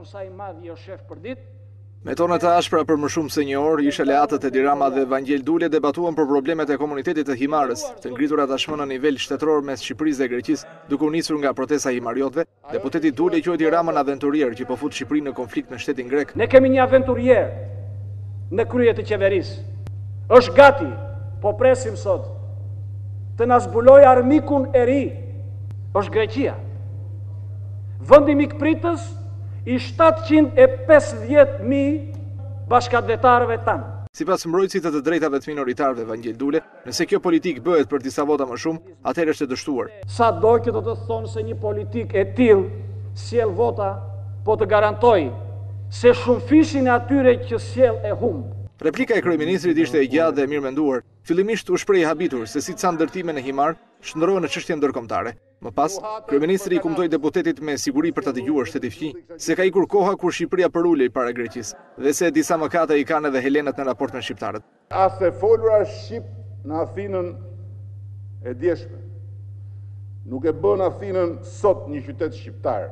Sa i madh jo shef për ditë. Me tonet të ashpra për më shumë se një orë, ish aleatët Edi Rama dhe Vangjel Dule debatuan për problemet e komunitetit të Himarës, të ngritura tashmë në nivel shtetëror mes Shqipërisë dhe Greqisë, duke u nisur nga protesta himariotëve. Deputeti Dule quajti Ramën aventurier që po fut Shqipërinë në konflikt me shtetin grek. Ne kemi një aventurier në krye të qeverisë. Është gati, po presim sot, të na zbulojë armikun e ri. Është Greqia. Vendi mikpritës i 750.000 bashkëdhetarëve tanë. Sipas mbrojtësit të drejtave të minoritarëve Vangjel Dule, nëse kjo politikë bëhet për disa vota më shumë, atëherë është e dështuar. Sa do që do të thonë se një politikë e tillë sjell vota, po të garantoj se shumëfishin e atyre që sjell e humb. Replika e kryeministrit ishte e gjatë dhe mirë menduar. Fillimisht u shpreh habitur se si ca ndërtime në Himar shndrohen në çështje ndërkombëtare. Më pas, kryeministri i kumtoi deputetit me siguri për ta dëgjuar shteti fqinj se ka ikur koha kur Shqipëria përulej para Greqisë dhe se disa mëkate i kanë edhe helenat në raport me shqiptarët. As e folura shqip në Athinën e djeshme, nuk e bën Athinën sot një qytet shqiptar.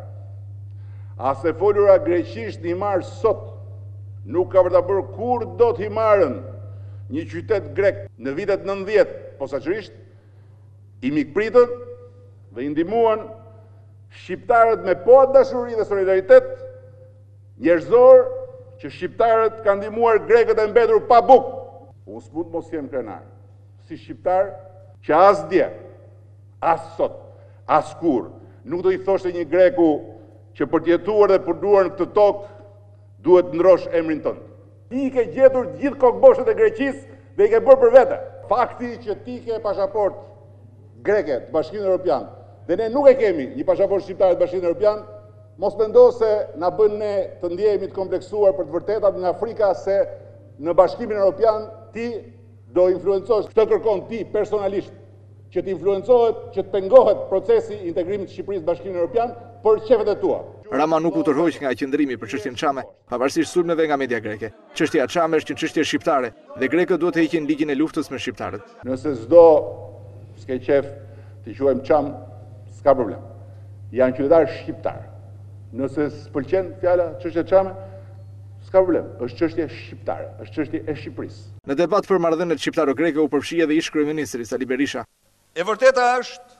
As e folura greqisht në Himar sot nuk ka për ta bërë kur do të Himarën një qytet grek. Në vitet 90, posaçërisht, i mikpritën dhe i ndihmuan shqiptarët me po atë dashuri dhe solidaritet njerëzor që shqiptarët kanë ndihmuar grekët e mbetur pa bukë. Unë s'mund mos jem krenar, si shqiptar që as dje, as sot, as kur, nuk do i thoshte një greku që për t'jetuar dhe për duar në këtë tokë duhet ndrosh emrin tënd. Ti i ke gjetur gjithë kokboshët e Greqisë dhe i ke bërë për vete. Fakti që ti ke pasaport greke të Bashkimit Evropian dhe ne nuk e kemi një pasaport shqiptar të Bashkimit Evropian, mos mendo se na bën ne të ndjehemi të kompleksuar për të vërtetat nga Afrika se në Bashkimin Evropian ti do influencosh. Këtë kërkon ti personalisht, që të influencohet, që të pengohet procesi i integrimit të Shqipërisë në Bashkimin Evropian për qefet e tua. Rama nuk u tërhoq nga qëndrimi për çështjen Çame, pavarësisht sulmeve nga media greke. Çështja Çame është një çështje shqiptare dhe grekët duhet të heqin ligjin e luftës me shqiptarët. Nëse s'do s'ke qef të quajmë Çam, s'ka problem. Janë qytetarë shqiptar. Nëse s'pëlqen fjala çështja Çame, s'ka problem. Është çështje shqiptare, është çështje e Shqipërisë. Në debat për marrëdhëniet shqiptaro-greke u përfshi edhe ish kryeministri Sali Berisha. E vërteta është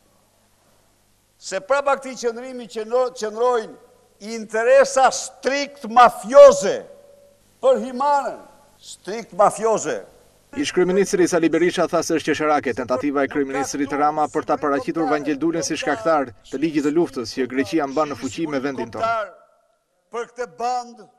se prapa këtij qëndrimi qëndrojnë interesa strikt mafioze për Himarën, strikt mafioze. Ish kryeministri Sali Berisha tha se është qesharake tentativa e kryeministrit Rama për ta paraqitur Vangjel Dulen si shkaktar të ligjit të luftës që Greqia mban në fuqi me vendin tonë. Për këtë band